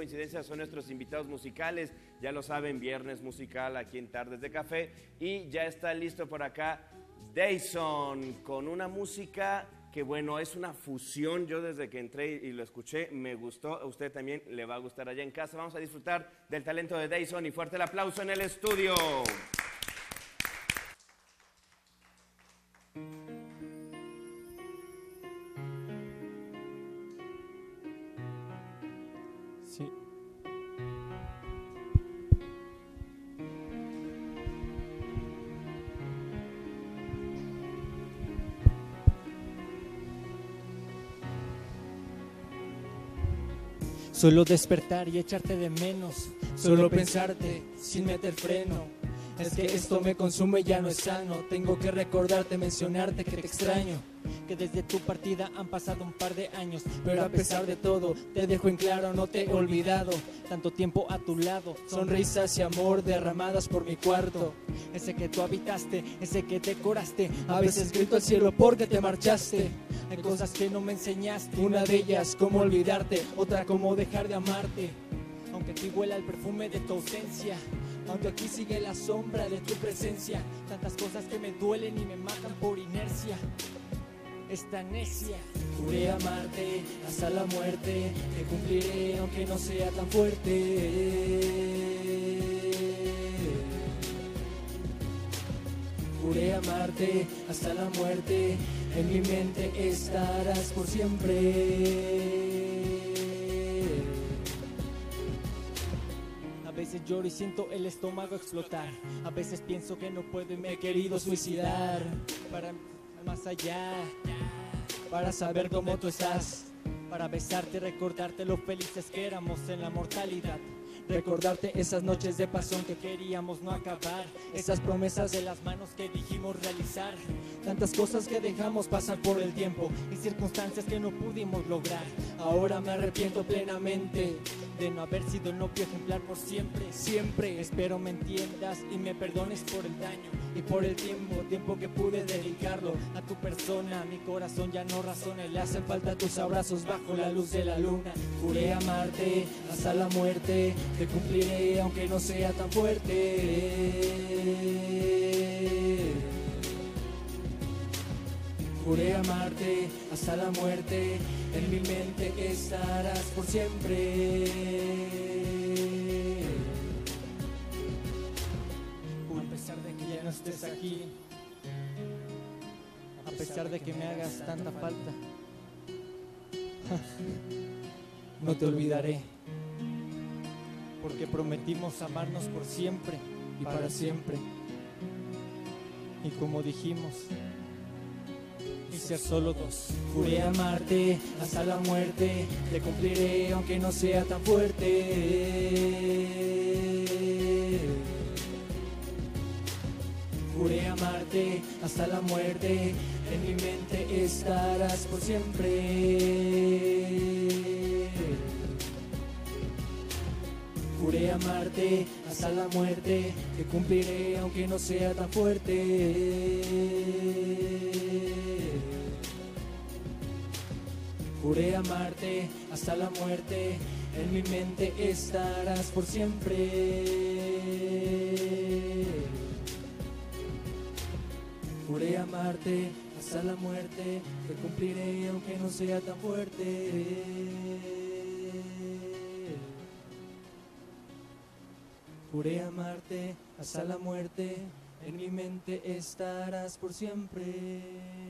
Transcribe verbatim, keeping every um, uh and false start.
coincidencia son nuestros invitados musicales. Ya lo saben, viernes musical aquí en Tardes de Café. Y ya está listo por acá Dayson con una música que, bueno, es una fusión. Yo desde que entré y lo escuché me gustó. A usted también le va a gustar allá en casa. Vamos a disfrutar del talento de Dayson y fuerte el aplauso en el estudio. Sí. Solo despertar y echarte de menos, solo pensarte sin meter freno. Es que esto me consume y ya no es sano. Tengo que recordarte, mencionarte que te extraño, que desde tu partida han pasado un par de años, pero a pesar de todo te dejo en claro, no te he olvidado. Tanto tiempo a tu lado, sonrisas y amor derramadas por mi cuarto. Ese que tú habitaste, ese que decoraste. A veces grito al cielo porque te marchaste. Hay cosas que no me enseñaste, una de ellas cómo olvidarte, otra cómo dejar de amarte. Aunque aquí huela el perfume de tu ausencia, aunque aquí sigue la sombra de tu presencia. Tantas cosas que me duelen y me matan por inercia. Esta necia. Juré amarte hasta la muerte, te cumpliré aunque no sea tan fuerte. Juré amarte hasta la muerte, en mi mente estarás por siempre. A veces lloro y siento el estómago explotar. A veces pienso que no puedo y me he querido suicidar. Para más allá, para saber cómo tú estás, para besarte y recordarte lo felices que éramos en la mortalidad. Recordarte esas noches de pasión que queríamos no acabar, esas promesas de las manos que dijimos realizar. Tantas cosas que dejamos pasar por el tiempo y circunstancias que no pudimos lograr. Ahora me arrepiento plenamente de no haber sido el novio ejemplar por siempre, siempre. Espero me entiendas y me perdones por el daño y por el tiempo, tiempo que pude dedicarlo a tu persona. Mi corazón ya no razona, le hacen falta tus abrazos bajo la luz de la luna. Juré amarte hasta la muerte, te cumpliré aunque no sea tan fuerte. Juré amarte hasta la muerte, en mi mente estarás por siempre. A pesar de que ya no estés aquí, a pesar de que me hagas tanta falta, no te olvidaré, porque prometimos amarnos por siempre y para siempre. Y como dijimos, y ser solo dos. Juré amarte hasta la muerte, te cumpliré aunque no sea tan fuerte. Juré amarte hasta la muerte, en mi mente estarás por siempre. Juré amarte hasta la muerte, te cumpliré aunque no sea tan fuerte. Juré amarte hasta la muerte, en mi mente estarás por siempre. Juré amarte hasta la muerte, te cumpliré aunque no sea tan fuerte. Juré amarte hasta la muerte, en mi mente estarás por siempre.